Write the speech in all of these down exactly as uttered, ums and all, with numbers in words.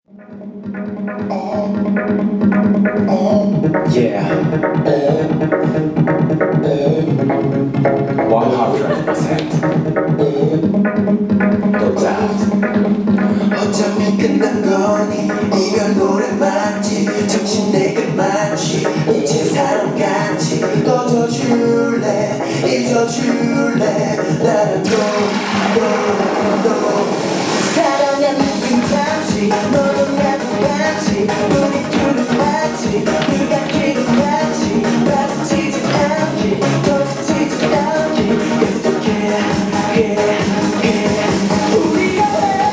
Yeah. one hundred percent. No doubt. 어차피 끝난 거니 이별 노래 맞지 정신 내게 맞지 미친 사람 같이 꺼져줄래 잊어줄래 나를 또또또 사랑하는 그 잠시 너도 나도 같이 우리 둘은 맞지 그가 기도 같이 마주치지 않기 거치지 않기 계속해 yeah, yeah. 우리가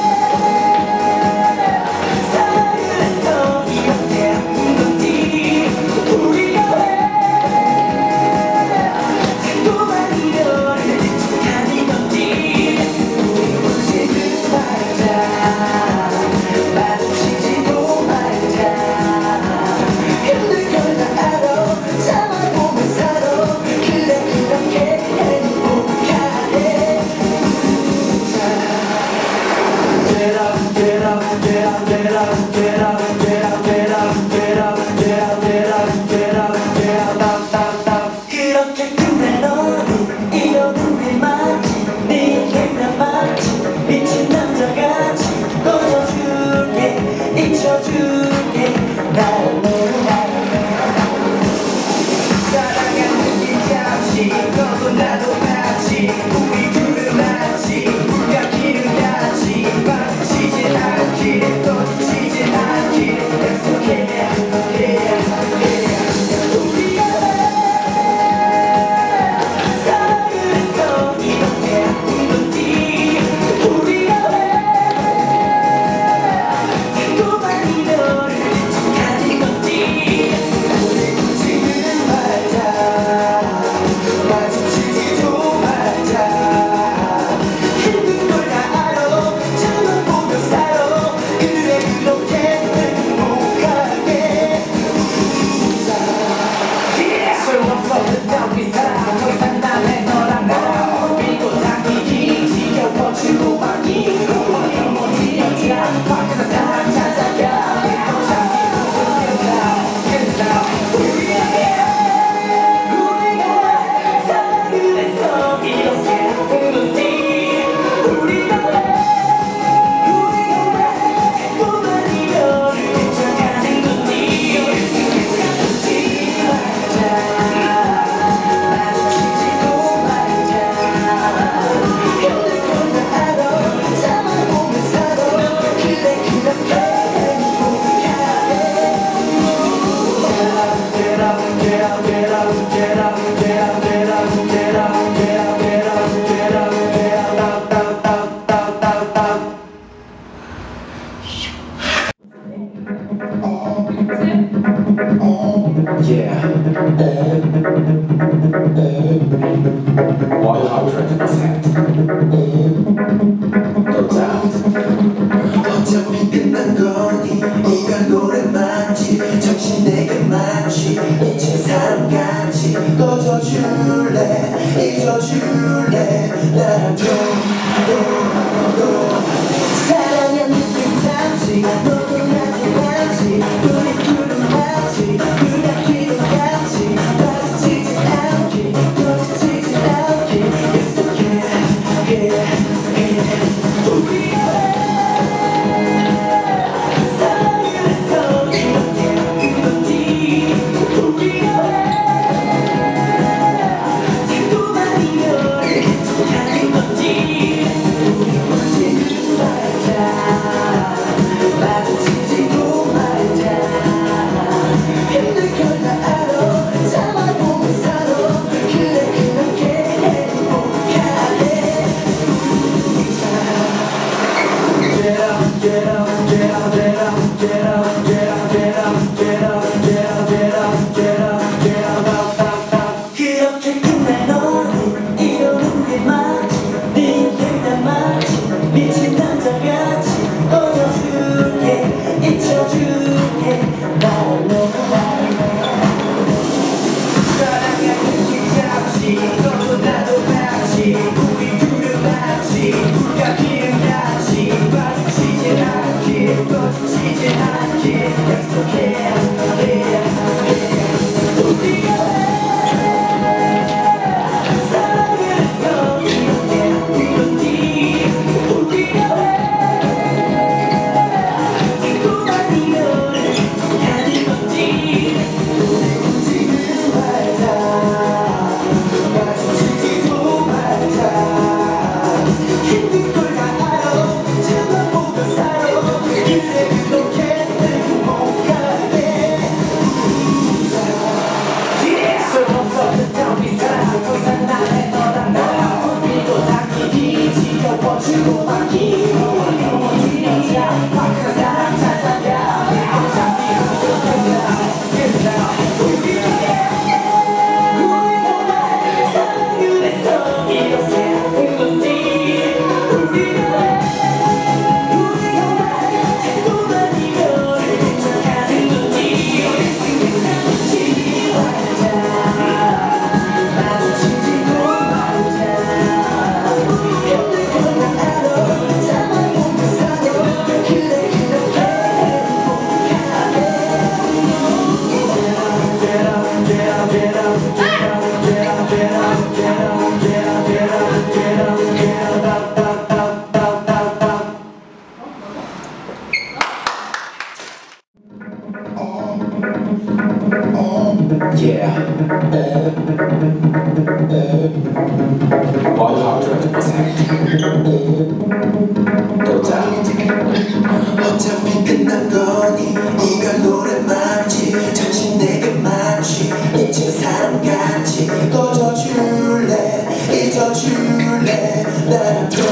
Yeah. one hundred percent. No doubt. 어차피 끝난 거니 이별 노래 맞지 정신 내게 맞지 미친 사람 같이 꺼져줄래 잊어줄래 나랑 좀또또 사랑하는 그 잠시 너도 나도 같이 우리 둘은 맞지 그가 기도 같이 마주치지 않기 거치지 않기 계속해 yeah, yeah. one hundred percent. No doubt. 어차피 끝난 거니 네가 노래만지 잠시 내게 맞지 미친 사람같이 꺼져줄래 잊어줄래 나를